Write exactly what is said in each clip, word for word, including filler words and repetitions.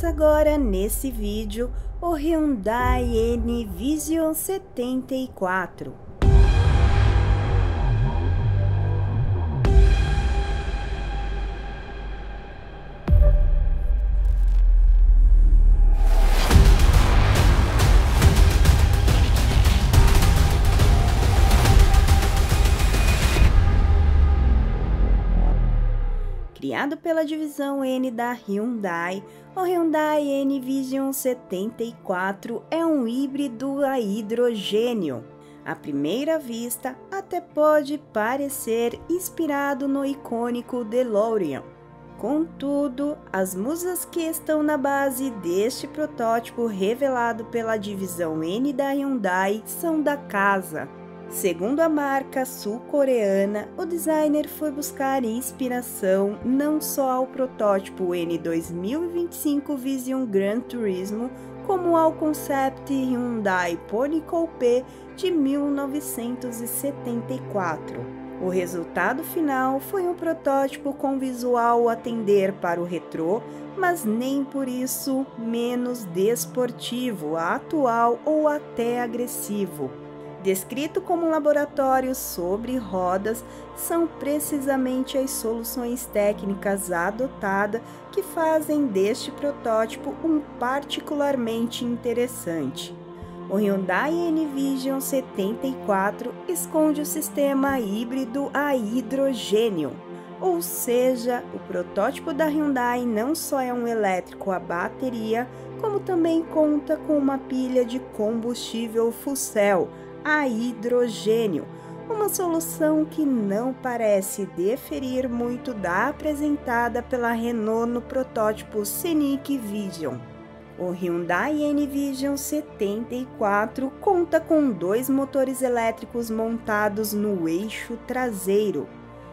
Conheça agora nesse vídeo o Hyundai N-Vision setenta e quatro. Criado pela divisão N da Hyundai, o Hyundai N-Vision setenta e quatro é um híbrido a hidrogênio. À primeira vista, até pode parecer inspirado no icônico DeLorean. Contudo, as musas que estão na base deste protótipo revelado pela divisão N da Hyundai são da casa. Segundo a marca sul-coreana, o designer foi buscar inspiração não só ao protótipo N dois mil e vinte e cinco Vision Gran Turismo, como ao concept Hyundai Pony Coupe de mil novecentos e setenta e quatro. O resultado final foi um protótipo com visual a tender para o retrô, mas nem por isso menos desportivo, atual ou até agressivo. Descrito como um laboratório sobre rodas, são precisamente as soluções técnicas adotadas que fazem deste protótipo um particularmente interessante. O Hyundai N-Vision setenta e quatro esconde o sistema híbrido a hidrogênio, ou seja, o protótipo da Hyundai não só é um elétrico a bateria, como também conta com uma pilha de combustível fuel cell a hidrogênio, uma solução que não parece diferir muito da apresentada pela Renault no protótipo Scenic Vision. O Hyundai N-Vision setenta e quatro conta com dois motores elétricos montados no eixo traseiro.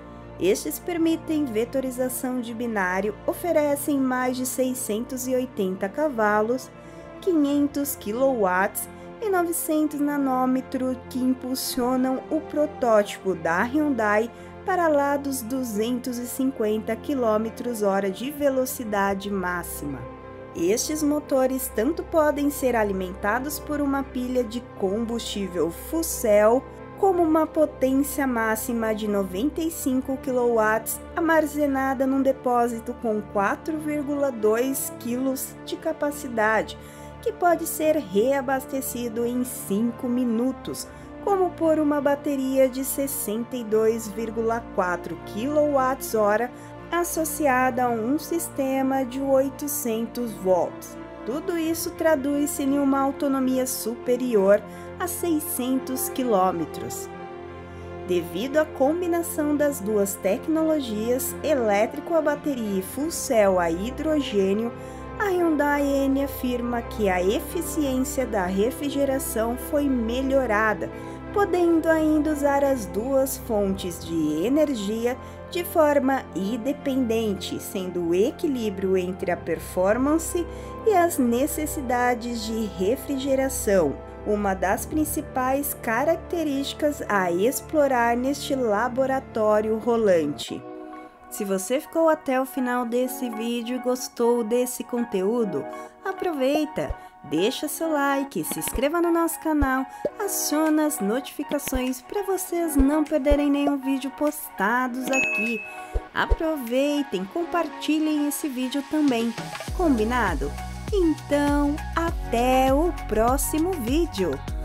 Estes permitem vetorização de binário, oferecem mais de seiscentos e oitenta cavalos, quinhentos quilowatts e novecentos nanômetros que impulsionam o protótipo da Hyundai para lá dos duzentos e cinquenta quilômetros por hora de velocidade máxima. Estes motores tanto podem ser alimentados por uma pilha de combustível fuel cell, como uma potência máxima de noventa e cinco quilowatts armazenada num depósito com quatro vírgula dois quilos de capacidade, que pode ser reabastecido em cinco minutos, como por uma bateria de sessenta e dois vírgula quatro quilowatts-hora associada a um sistema de oitocentos volts. Tudo isso traduz-se em uma autonomia superior a seiscentos quilômetros. Devido à combinação das duas tecnologias, elétrico a bateria e fuel cell a hidrogênio, a Hyundai N afirma que a eficiência da refrigeração foi melhorada, podendo ainda usar as duas fontes de energia de forma independente, sendo o equilíbrio entre a performance e as necessidades de refrigeração uma das principais características a explorar neste laboratório rolante. Se você ficou até o final desse vídeo e gostou desse conteúdo, aproveita, deixa seu like, se inscreva no nosso canal, aciona as notificações para vocês não perderem nenhum vídeo postados aqui. Aproveitem, compartilhem esse vídeo também, combinado? Então, até o próximo vídeo!